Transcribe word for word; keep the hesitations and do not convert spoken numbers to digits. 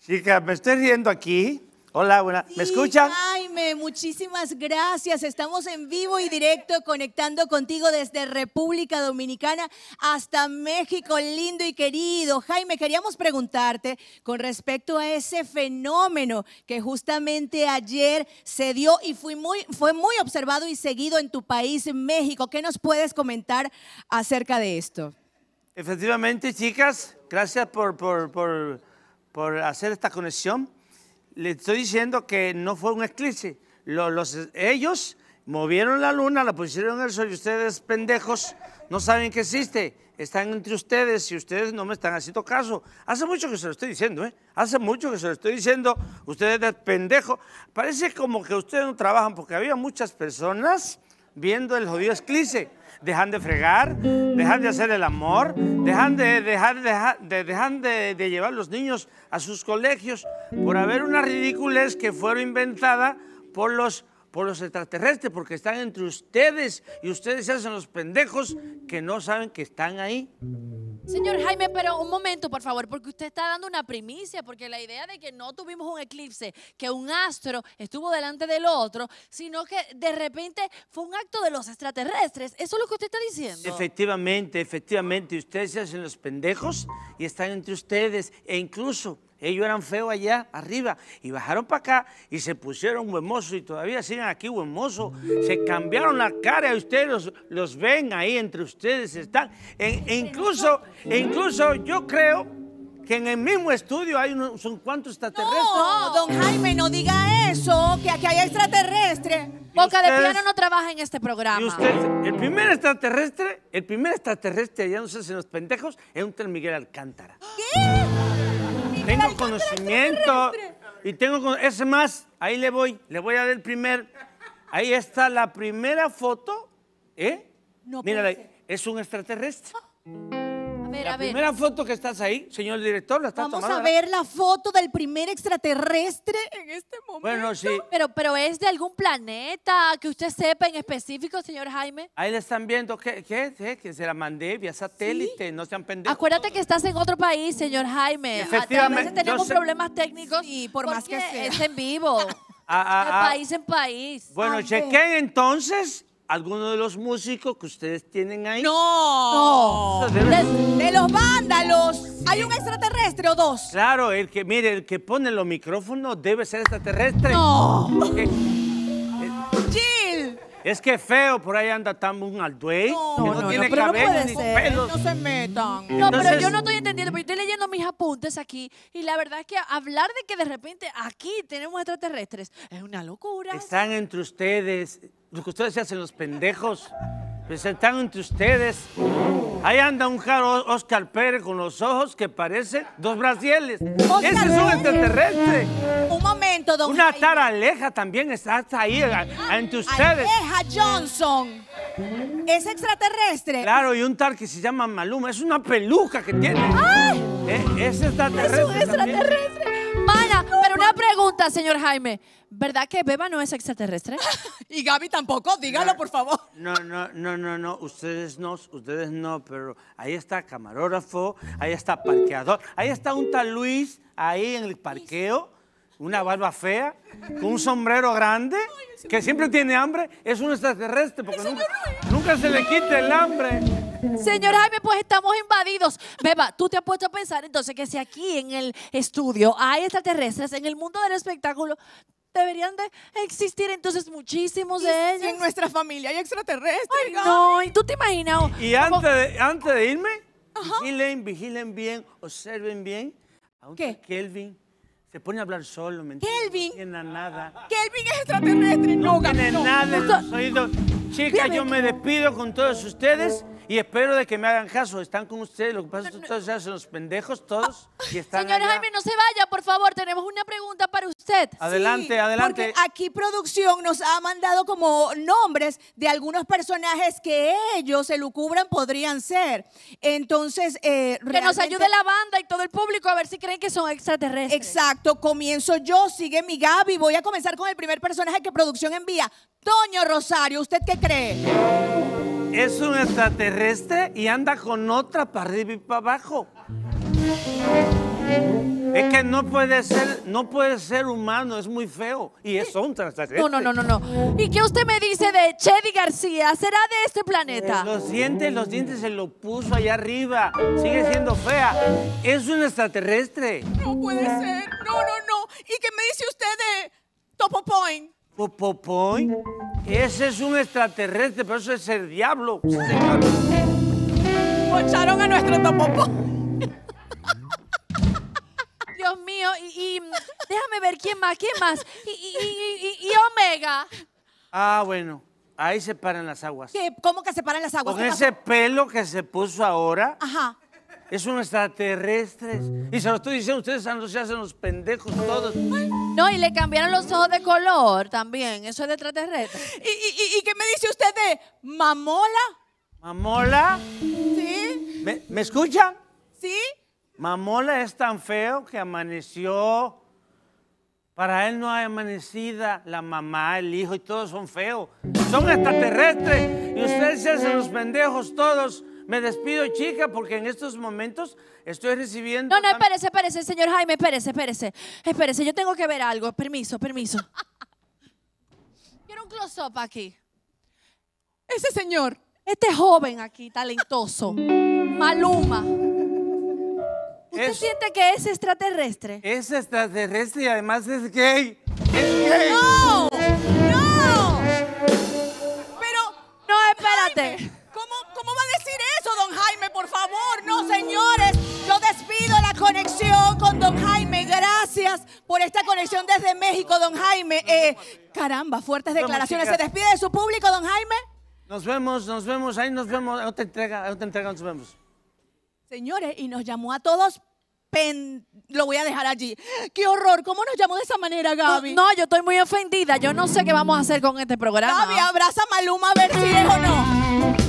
Chica, me estoy riendo aquí. Hola, buena. Sí, ¿Me escuchan? Jaime, muchísimas gracias. Estamos en vivo y directo conectando contigo desde República Dominicana hasta México, lindo y querido. Jaime, queríamos preguntarte con respecto a ese fenómeno que justamente ayer se dio y fue muy, fue muy observado y seguido en tu país, en México. ¿Qué nos puedes comentar acerca de esto? Efectivamente, chicas, gracias por, por, por, por hacer esta conexión. Les estoy diciendo que no fue un eclipse. Los, los, ellos movieron la luna, la pusieron en el sol y ustedes, pendejos, no saben que existe. Están entre ustedes y ustedes no me están haciendo caso. Hace mucho que se lo estoy diciendo, ¿eh? Hace mucho que se lo estoy diciendo. Ustedes de pendejo. Parece como que ustedes no trabajan porque había muchas personas viendo el jodido eclipse. Dejan de fregar, dejan de hacer el amor, dejan de, dejar, dejar, de, dejan de, de llevar los niños a sus colegios por haber una ridiculez que fueron inventada por los, por los extraterrestres, porque están entre ustedes y ustedes se hacen los pendejos que no saben que están ahí. Señor Jaime, pero un momento, por favor, porque usted está dando una primicia, porque la idea de que no tuvimos un eclipse, que un astro estuvo delante del otro, sino que de repente fue un acto de los extraterrestres. ¿Eso es lo que usted está diciendo? Efectivamente, efectivamente, ustedes se hacen los pendejos y están entre ustedes, e incluso ellos eran feos allá arriba y bajaron para acá y se pusieron huemosos y todavía siguen aquí huemosos. Se cambiaron la cara y ustedes los, los ven ahí entre ustedes están. E, e incluso, e incluso yo creo que en el mismo estudio hay unos, son cuantos extraterrestres. No, don Jaime, no diga eso, que aquí hay extraterrestres. Boca de ustedes, piano no trabaja en este programa. Y usted, el primer extraterrestre, el primer extraterrestre, allá no se hacen los pendejos, es un tal Miguel Alcántara. ¿Qué? Tengo conocimiento y tengo, es más, ahí le voy, le voy a dar el primer, ahí está la primera foto, ¿eh? No Mírala, puede ser. es un extraterrestre. A ver, La a ver. primera foto que estás ahí, señor director, la está Vamos tomando. a ver la foto del primer extraterrestre en este momento. Bueno, sí, Pero, pero es de algún planeta que usted sepa en específico, señor Jaime. ahí le están viendo, ¿qué? ¿Qué? ¿Qué? Que se la mandé vía satélite, no sean pendejos. Acuérdate que estás en otro país, señor Jaime. Efectivamente, A veces tenemos yo sé- problemas técnicos. Sí, por más que porque sea. es en vivo. Ah, ah, de ah. país en país. Bueno, A ver. chequen entonces algunos de los músicos que ustedes tienen ahí. No. No. Debe- De- De los vándalos. ¿Hay un extraterrestre o dos? Claro, el que, mire, el que pone los micrófonos debe ser extraterrestre. No. Porque Jill. es que feo, por ahí anda tan un alduey, No, que no, no, no, tiene pero no cabello puede ni ser. pelos. No se metan. No, pero Entonces- yo no estoy entendiendo, porque estoy leyendo mis apuntes aquí y la verdad es que hablar de que de repente aquí tenemos extraterrestres es una locura. Están entre ustedes, los que ustedes se hacen los pendejos, pues están entre ustedes. Ahí anda un jaro Oscar Pérez con los ojos que parecen dos brasieles. Oscar Ese es un Pérez. extraterrestre. Un momento, don Una Jaime. taraleja también está hasta ahí, a- a- entre ustedes. Aleja Johnson. ¿Es extraterrestre? Claro, y un tal que se llama Maluma, es una peluca que tiene. Eh, es extraterrestre. Es un también. extraterrestre. Mana, pero una pregunta, señor Jaime. ¿Verdad que Beba no es extraterrestre? Y Gaby tampoco, dígalo por favor. No, no, no, no, no, ustedes no, ustedes no, pero ahí está camarógrafo, ahí está parqueador, ahí está un tal Luis, ahí en el parqueo, una barba fea, con un sombrero grande, que siempre tiene hambre, es un extraterrestre, porque nunca, nunca se le quita el hambre. Señor Jaime, pues estamos invadidos. Beba, tú te has puesto a pensar entonces que si aquí en el estudio hay extraterrestres, en el mundo del espectáculo, deberían de existir entonces muchísimos de Si ellos. en nuestra familia hay extraterrestres. Ay, Gaby. no, y tú te imaginas. Y como- antes de, antes de irme, vigilen, vigilen bien, observen bien, a un ¿Qué? tal Kelvin se pone a hablar solo, ¿me entiendes? Kelvin. No tiene nada. Kelvin es extraterrestre. No, No Gaby, tiene no. nada en Esto- los oídos. Chicas, yo me despido con todos ustedes y espero de que me hagan caso. Están con ustedes, lo que pasa es que ustedes se hacen los pendejos todos y están Señor allá. Jaime, no se vaya, por favor. Tenemos una pregunta para usted. Adelante, Sí, adelante. Porque aquí producción nos ha mandado como nombres de algunos personajes que ellos se lucubran podrían ser. Entonces, eh, Que nos realmente- ayude la banda y todo el público a ver si creen que son extraterrestres. Exacto, comienzo yo, sigue mi Gaby. Voy a comenzar con el primer personaje que producción envía. Toño Rosario, ¿usted qué cree? Es un extraterrestre y anda con otra para arriba y para abajo. Es que no puede ser, no puede ser humano, es muy feo. Y es un extraterrestre. No, no, no, no, no. ¿Y qué usted me dice de Chedi García? ¿Será de este planeta? Eh, los dientes, los dientes se lo puso allá arriba. Sigue siendo fea. Es un extraterrestre. No puede ser. No, no, no. ¿Y qué me dice usted de Topo Point? Popopoy. Ese es un extraterrestre, pero eso es el diablo. Señor. Poncharon a nuestro Topo Point. Dios mío, y, y déjame ver quién más, quién más. Y, y, y, y, y Omega. Ah, bueno. Ahí se paran las aguas. ¿Qué? ¿Cómo que se paran las aguas? Con ¿Qué ese pasó? pelo que se puso ahora, Ajá. es un extraterrestre. Y se lo estoy diciendo, ustedes no se hacen los pendejos todos. No, y le cambiaron los ojos de color también. Eso es de extraterrestre. ¿Y, y, y qué me dice usted de Mamola? Mamola, ¿Sí? ¿me, ¿me escuchan? ¿Sí? Mamola es tan feo que amaneció. Para él no hay amanecida. La mamá, el hijo y todos son feos. Son extraterrestres. Y ustedes se hacen los pendejos todos. Me despido, chica, porque en estos momentos estoy recibiendo... No, no, espérese, espérese, señor Jaime, espérese, espérese. Espérese, yo tengo que ver algo. Permiso, permiso. Quiero un close-up aquí. Ese señor. Este joven aquí, talentoso, Maluma. ¿Usted Es- siente que es extraterrestre? Es extraterrestre y además es gay. Es gay. ¡No! ¡No! Pero, No, espérate. Jaime, ¿cómo, ¿cómo va a decir eso, don Jaime? Por favor, no, señores. Yo despido la conexión con don Jaime. Gracias por esta conexión desde México, don Jaime. Eh, caramba, fuertes Vamos, declaraciones. ¿Se chicas. despide de su público, don Jaime? Nos vemos, nos vemos, ahí nos vemos. En otra entrega, en otra entrega nos vemos. Señores, y nos llamó a todos pen... Lo voy a dejar allí. ¡Qué horror! ¿Cómo nos llamó de esa manera, Gaby? No, yo estoy muy ofendida. Yo no sé qué vamos a hacer con este programa. Gaby, abraza a Maluma a ver si es o no.